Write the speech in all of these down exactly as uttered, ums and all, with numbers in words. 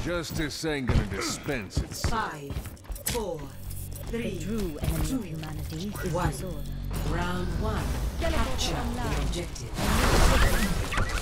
Justice ain't gonna dispense itself. Five, four, three, The true enemy two, of humanity is one. disorder. Round one. Capture the objective.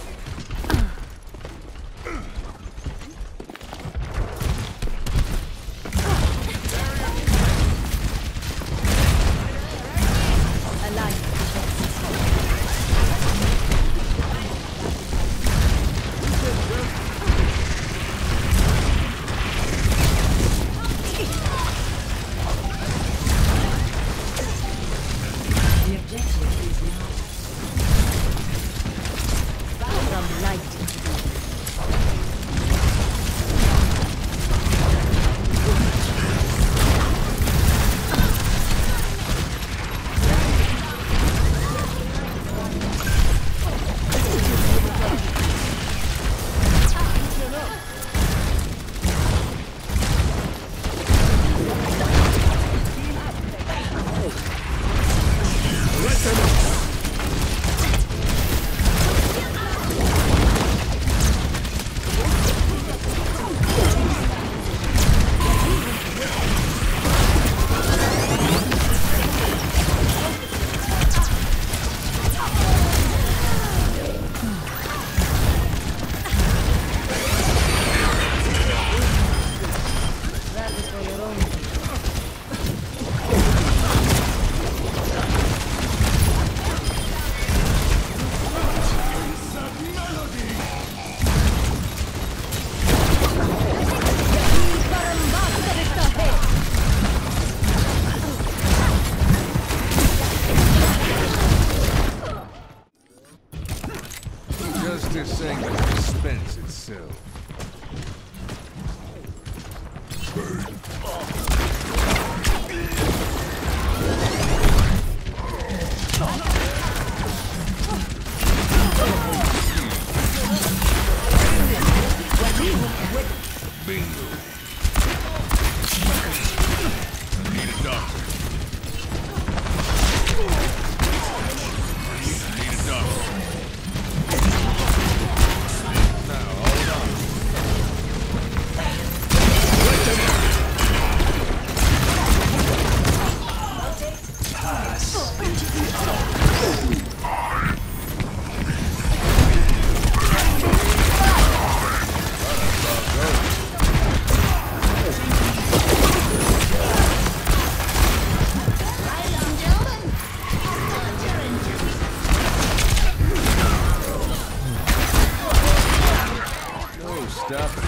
Justice ain't gonna dispense itself. Bingo. I need a doctor. I need a doctor. Now, hold on. Let them out. Stop it.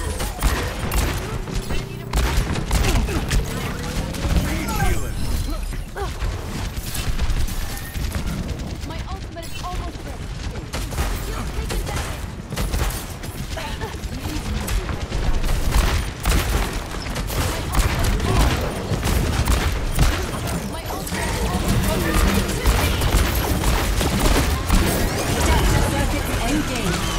Need healing. My ultimate is almost ready. You're taking damage. My ultimate is almost ready. Engage.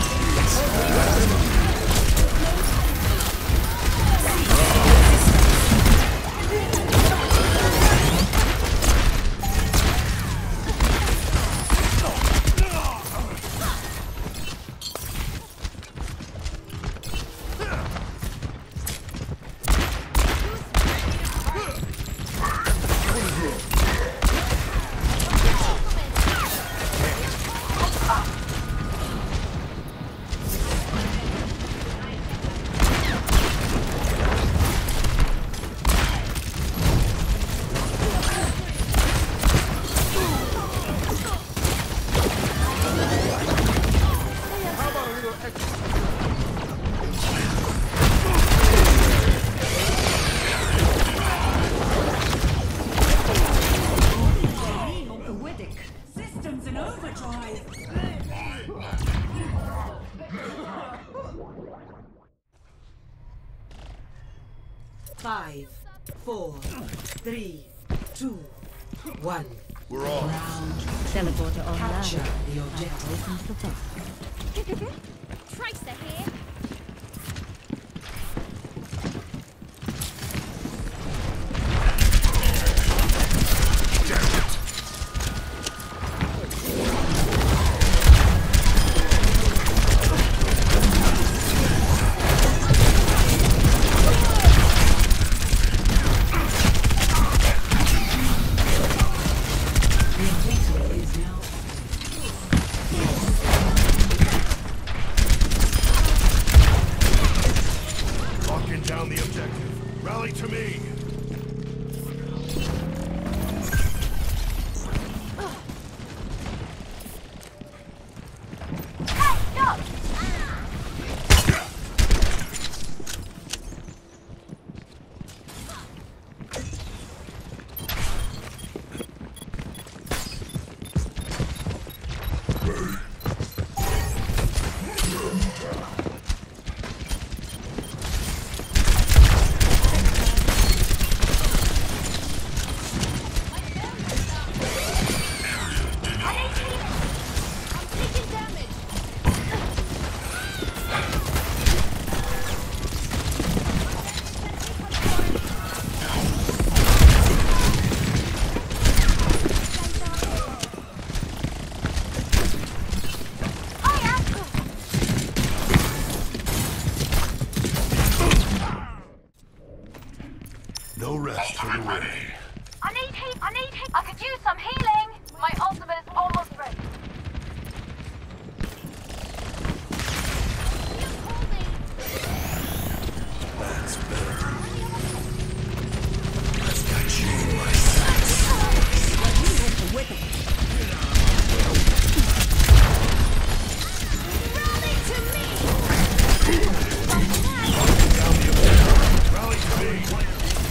Systems in overdrive. Five, four, three, two, one. We're off. Round. Teleporter online. Capture the objective. Opens the box. Tracer here. down the objective. Rally to me. No rest for the way. I need heat. I need heat. I could use some healing. My ultimate is almost ready. That's better. I've got you in my sights. Rally to me. Down the objective. Rally to me.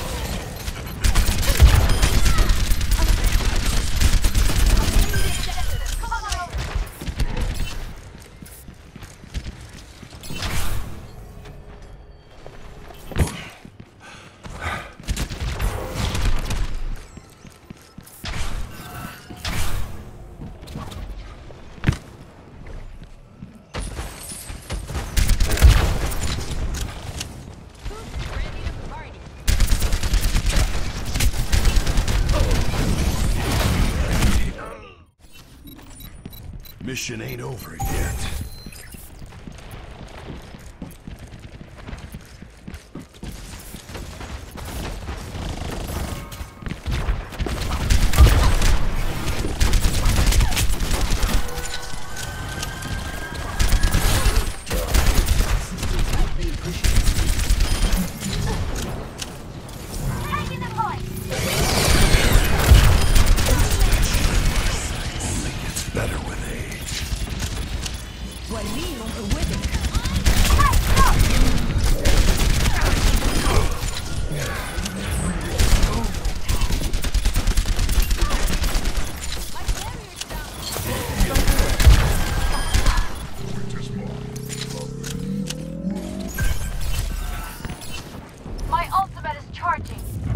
Mission ain't over yet. Taking the point. It's better with age. My ultimate is charging.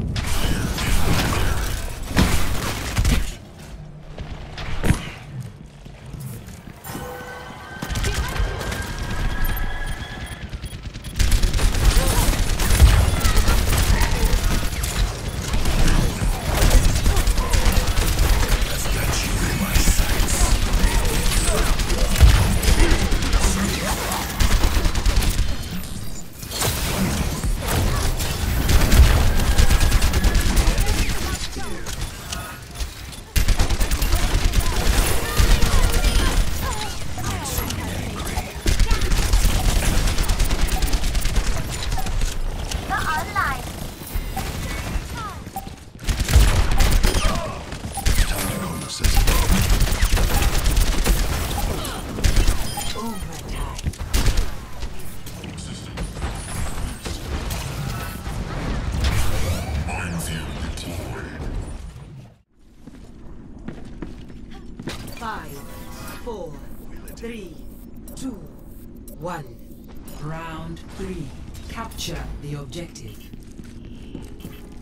Five, four, three, two, one. Round three. Capture the objective.